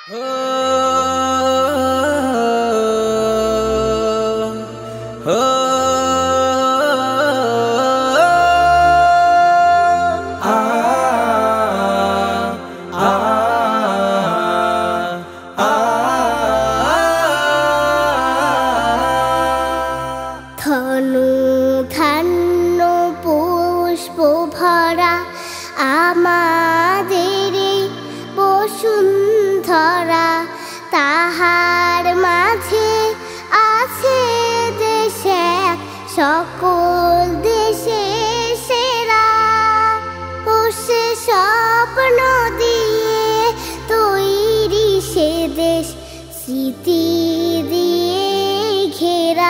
পুষ্প ভরা আমাদের বসুন্ধরা, তাহার মাঝে আছে দেশ এক, সকল দেশে সেরা। ও সে স্বপ্ন দিয়ে তৈরি সে দেশ, স্মৃতি দিয়ে ঘেরা।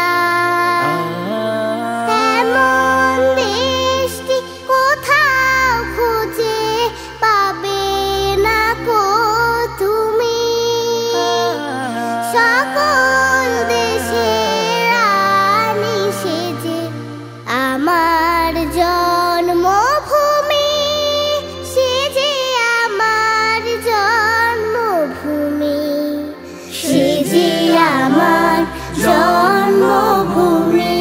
আমার জন্মভূমি সে যে আমার জন্মভূমি, সে যে আমার জন্মভূমি।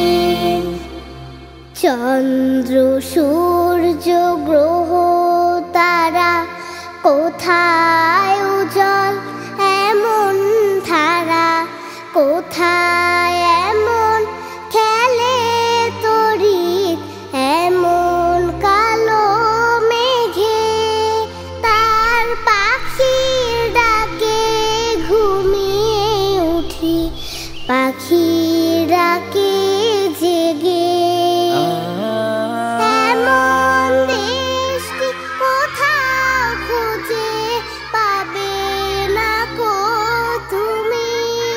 চন্দ্র সূর্য গ্রহ তারা কোথায় উজ্জ্বল এমন ধারা, কোথায় এমন খেলে তড়িৎ এমন কালো মেঘে। তার পাখির ডাকে ঘুমিয়ে উঠি, পাখির ডাকে জেগে। এমন দেশটি কোথাও খুঁজে পাবে না কো তুমি,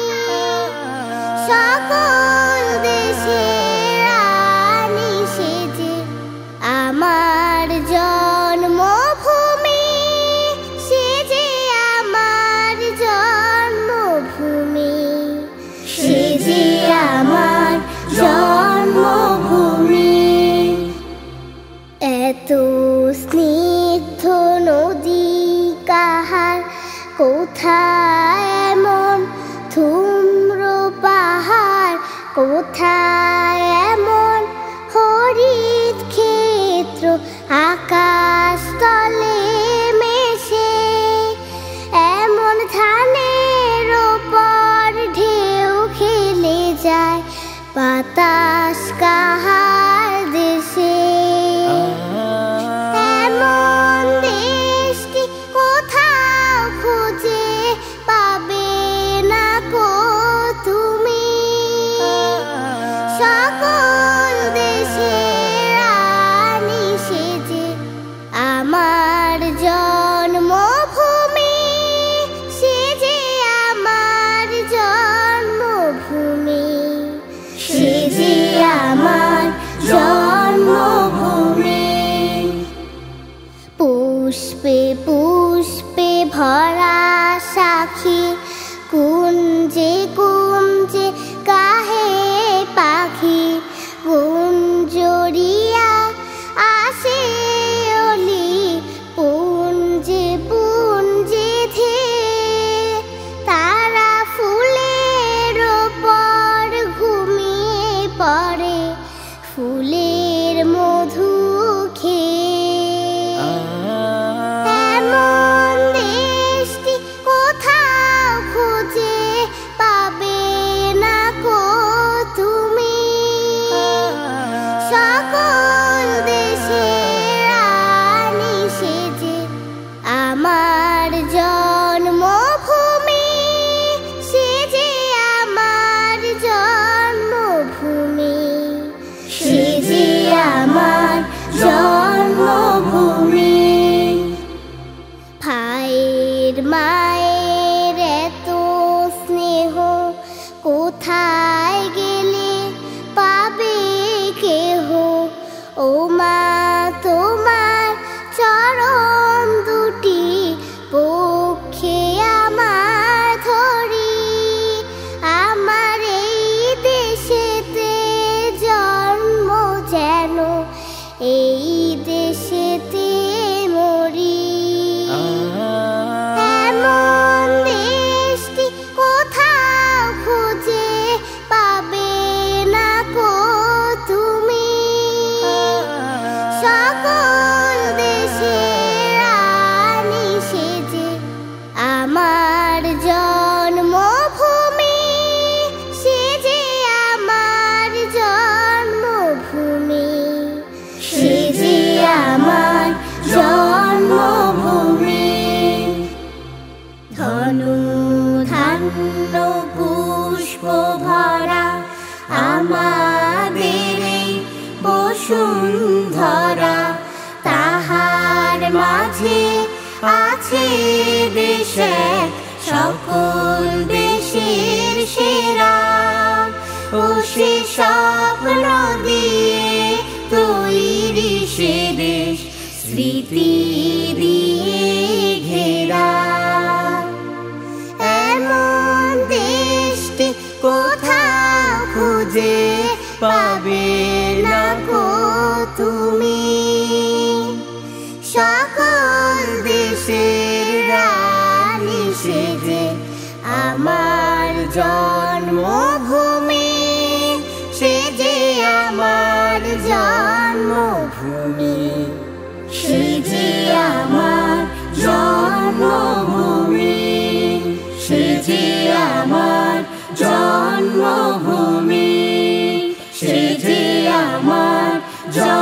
সকল দেশের রানী সে যে আমার জন্মভূমি, সে যে আমার জন্মভূমি, সে যে আমার জন্মভূমি। এত স্নিগ্ধ নদী কাহার, কোথায় এমন ধূম্র পাহাড়, কোথায় এমন হরিত ক্ষেত্র আকাশ তলে মেশে। এমন ধানের ওপর ঢেউ খেলে যায়, বাতাস কাহার দেশে। এমন দেশটি কোথাও খুঁজে পাবে না কো তুমি, সকল দেশের রানী সে যে আমার জন্মভূমি, সে যে আমার জন্মভূমি, সে যে আমার জন্মভূমি। পুষ্পে পুষ্পে ভরা সাখী, কুঞ্জে কুঞ্জে গাহে পাখি। গুঞ্জরিয়া আসে অলি পুঞ্জে পুঞ্জে ধেয়ে, তারা ফুলের ওপর ঘুমিয়ে পড়ে ফুলের মধু খেয়ে। এমন দেশটি কোথাও খুঁজে পাবে না কো তুমি, সকল দেশের রানী সে যে আমার জন্মভূমি, সে যে আমার জন্মভূমি, সে যে আমার জন্মভূমি। ভাইয়ের মায়ের এত স্নেহ কোথায় গেলে পাবে কেহ। ও মা তোমার চরণ দুটি পক্ষে আমার ধরি, আমার এই দেশেতে জন্ম যেন এই দেশেতে মরি। এমন বসুন্ধরা, তাহার মাঝে আছে দেশ এক, সকল দেশের সেরা। ও সে স্বপ্ন দিয়ে তৈরি সে দেশ, স্মৃতি দিয়ে ঘেরা। এমন দেশটি কোথাও খুঁজে পাবে না গো তুমি, সকল দেশের রানী সেজে আমার জন্মভূমি, সে যে আমার জন্মভূমি, সে যে আমার জন্মভূমি, সে যে আমার জন্মভূমি, সে যে আমার